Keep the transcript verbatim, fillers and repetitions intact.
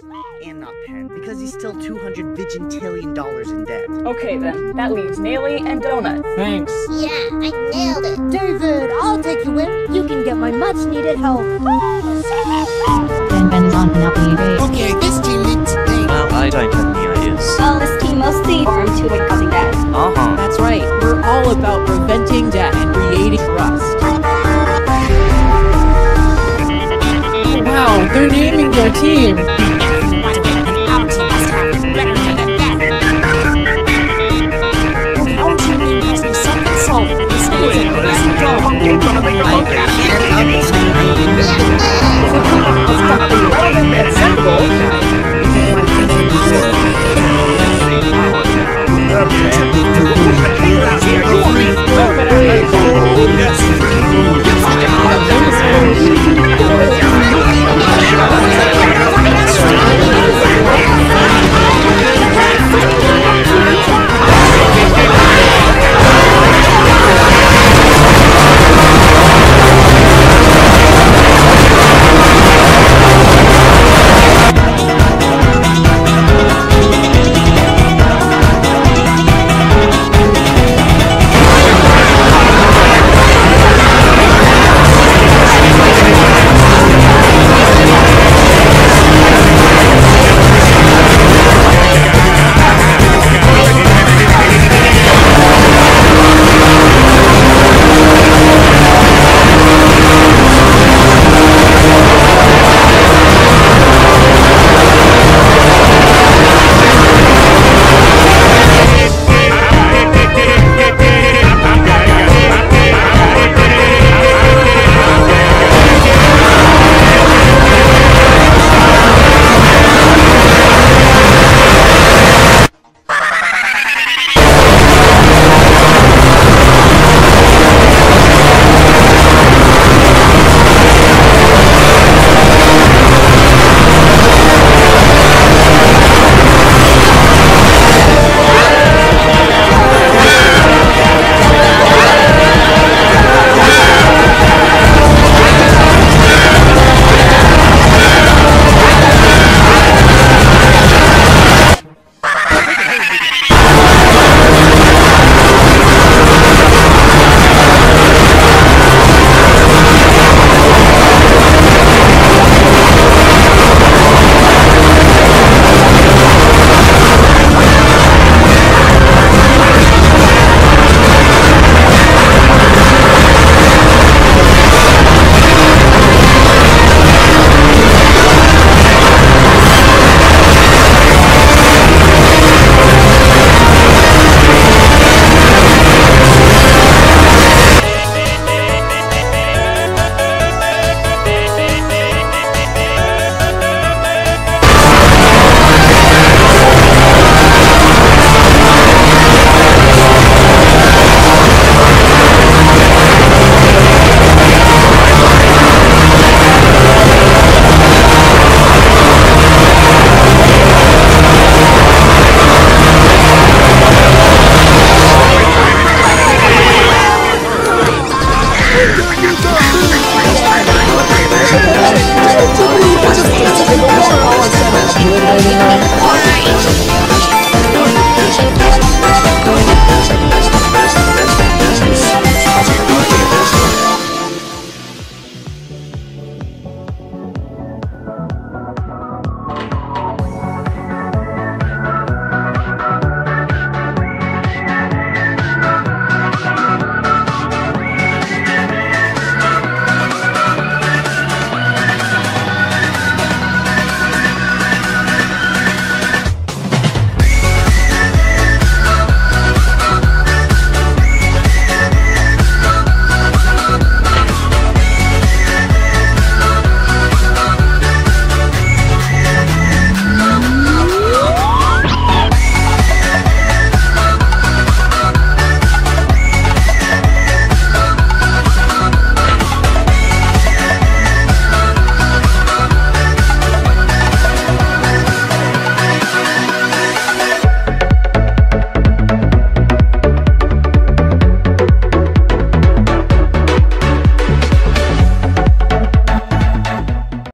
And not Penn, because he's still two hundred vigintillion dollars in debt. Okay then, that leaves Naily and Donut. Thanks. Yeah, I nailed it. David, I'll take you in. You can get my much-needed help. Ben Ben is on Penelope Bay. Okay, this team needs to think. Well, I don't have any ideas. Well, this team mostly formed to avoid causing debt. Uh-huh. That's right. We're all about preventing debt and creating trust. Wow, they're naming their team.